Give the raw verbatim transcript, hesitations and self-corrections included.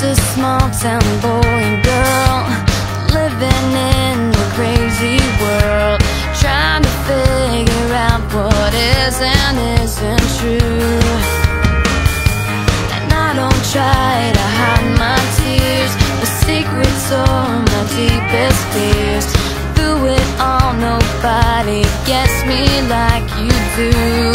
a small town boy and girl living in a crazy world, trying to figure out what is and isn't true. And I don't try to hide my tears, the secrets are my deepest fears. Through it all, nobody gets me like you do.